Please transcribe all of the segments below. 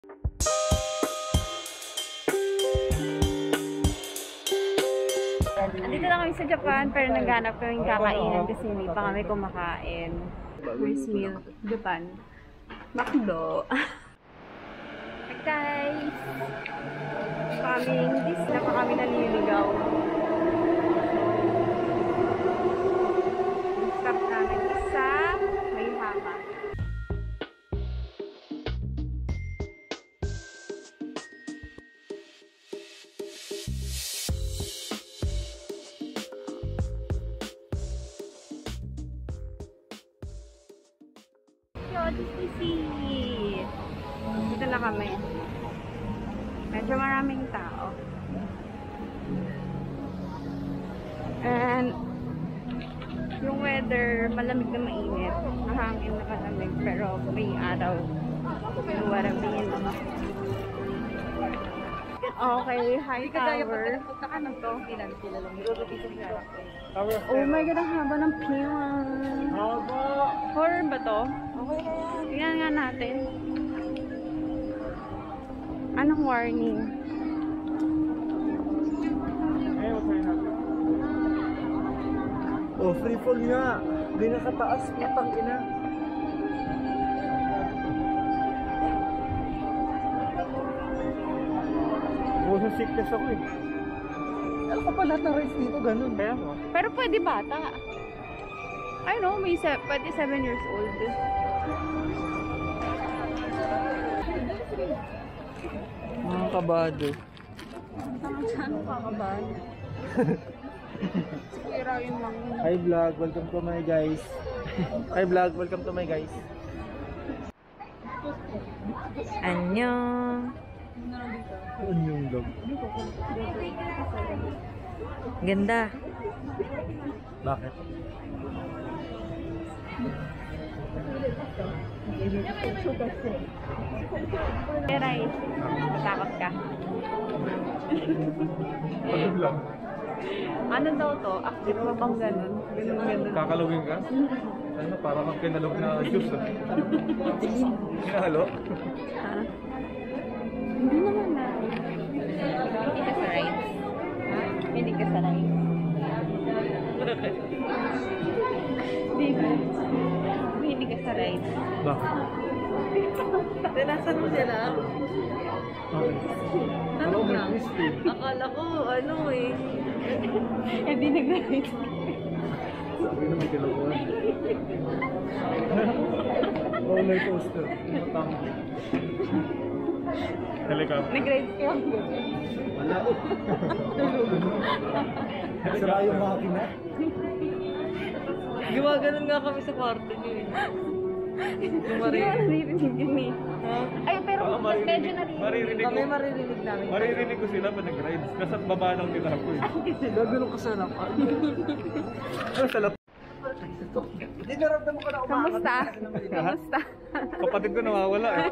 Andito na kami sa Japan, pero naghanap kami kakainan kasi hindi pa kami kumakain. First meal, Japan. Makdo. Hi guys! Na pa kami naliligaw. Stop namin isa, may hama. DisneySea. Dito na kami. Medyo maraming tao. And yung weather, malamig na mainit. Mahangin na malamig, pero may araw. You know what I mean? Okay, high tower. Oh my God, ang haba ng pila. Horror ba to? Tingnan nga natin. Anong warning? Oh, free fall nga. Hindi nakataas. Putang ina. Motion sickness ako eh. Ano ka pa lahat ng rides dito? Ganun. Kaya mo? Pero pwede bata. I know, may pwede 7 years old. Mga kabado. Saan pa kabado? Sikira yung mga... Hi vlog, welcome to my guys. Hi vlog, welcome to my guys. Annyeong. Anyong vlog. Ganda. Bakit? Peray. Matakot ka. Pagod lang. Ano daw to? Active pa bang ganun? Ganun. Kakalawin ka? Ano, parang kang kinalog na juice ah. Kinahalo? Ha? Hindi naman na. Hindi ka sa rides. Ha? Hindi ka sa rides. Hindi ka sa rides. Bakit? Tinasan mo sila? Okay. Ano may lang? twisted. Akala ko, ano eh. Hindi nag-rides. Sabi na may kilakuan. Roller coaster. Matang. Helicopter. Nag-rides kayo? Wala. Sira yung makina. Gumaganon nga kami sa kwarto niyo eh. Hindi mo naririnig yun eh. Ay, pero medyo naririnig. Kami maririnig namin. Maririnig ko sila pa nag-rides. Kasi baba lang nila ako eh. Gagano'n ka sa lapan. Ano sa lapan? Hindi naramdam mo ka na umakas. Kamusta? Kamusta? Kapatid ko nawawala eh.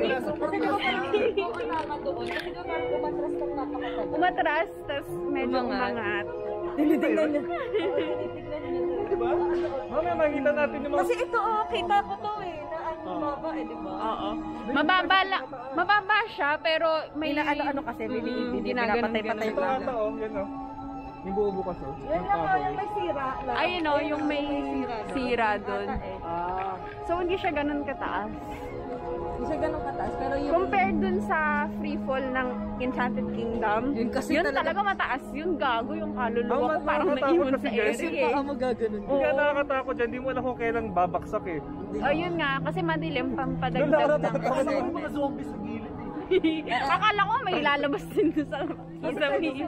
Umatras, tapos medyo umangat. Tinitignan niya. Diba? Mamaya makikita natin yung mga... Kasi ito, oh, kita ko to eh, na ang mababa eh, diba? Oo. Mababa siya, pero may... Ano kasi, pinapatay-patay Ito ata oh, yan oh. Yung bubukas oh. Yan lang oh, yung may sira lang. Ayun o, yung may sira doon. So, hindi siya ganun kataas. Hindi siya ganun kataas, pero yung... Compared dun sa free fall ng Enchanted Kingdom, yun talaga mataas. Yun gago, yung kaluluwa ko parang naiwan sa area eh. Baka magaganon. Hindi ka nakakatakot dyan, hindi mo alam kung kailang babaksak eh. Ayun nga, kasi madilim pampadagdag ng... Yung mga zombies sa gilid eh. Akala ko may lalabas din sa kisami.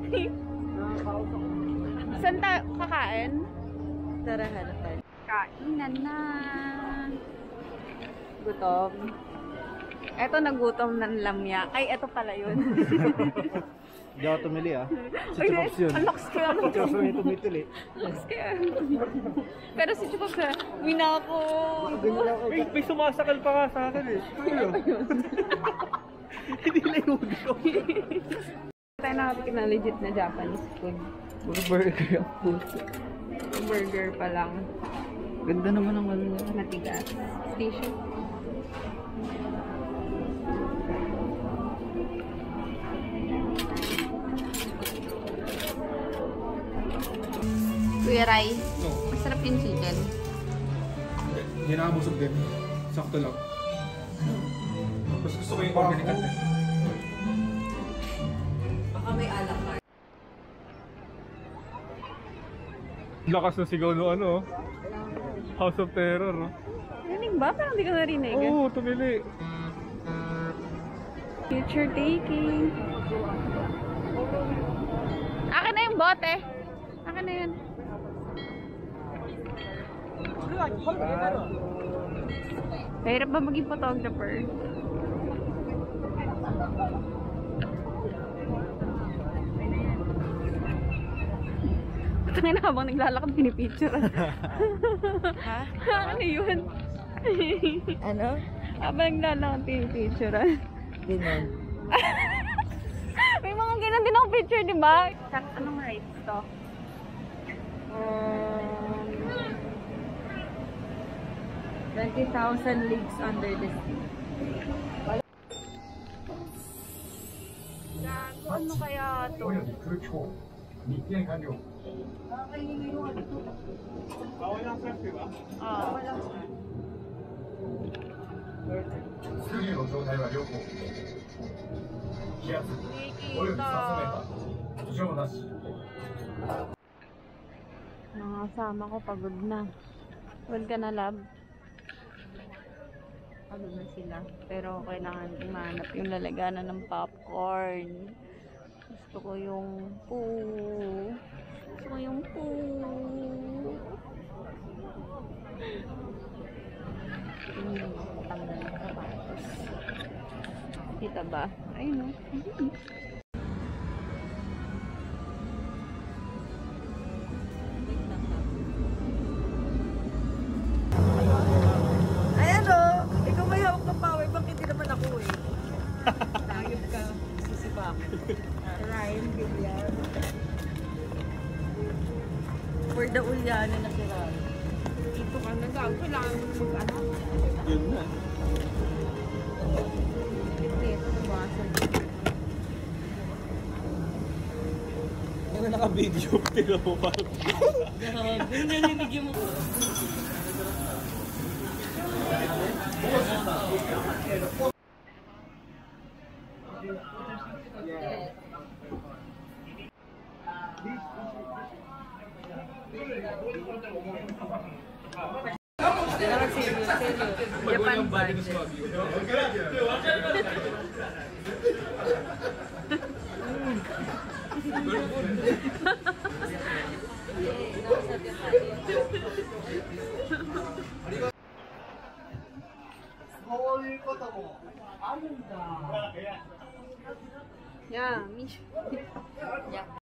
Saan tayo kakain? Tara, hanap tayo. Kainan na. Gutom. Eto nagutom ng lamya. Ay, eto pala yun. Hindi ako tumili ah. Si Ay, Chupops yun. ang lakas kaya. Chupops may tumitili. Lakas kaya. Pero si Chupops na, winako. May sumasakal pa nga sa akin eh. Ano? Hindi lang yung Tayo nakatikin na legit na Japanese food. puro burger ang puso. Burger pa lang. Ganda naman ang ano niya. Matigas. Station. Kuya Rai. No. Masarap yung chicken. Hindi nakabusog din. Sakto lang. Mas gusto ko yung organic at Baka may alak na. lakas na sigaw no ano. House of Terror. Narinig ba? Parang hindi ko narinig. Oo, tumili. Picture taking. Akin na yung bote. Akin na yun. Mahirap ba maging photographer? Tangin na habang naglalakad, pinipicture. Ha? Ano yun? Ano? Habang naglalakad, pinipicture. Ganyan. May mga ganun din akong picture, di ba? Anong rides to? 20,000 leagues under the sea. Gago, ano kaya to? Ah. 水流の状態は良好。気圧および酸素メーター異常なし。 Mga kasama ko pagod na. Pagod ka na, love? Pagod na sila. Pero kailangan imanap yung lalaganan ng popcorn. Gusto ko yung poo. Gusto ko yung poo. Tanggal ng sapatos. Kita ba? Ayun o. Ayan o! Ikaw may hawak ng power bank, hindi naman ako eh. Tayog ka. Sisipak. Ryan, Villar. For the Ulyano na si Ryan. Dito ka na daw. Kailangan mo mag-ano. Yun na. Ito, nabasan. Ano naka-video? Tignan mo pa. Ganun nanibigyan mo. Japan budget. Yeah, me. Yeah.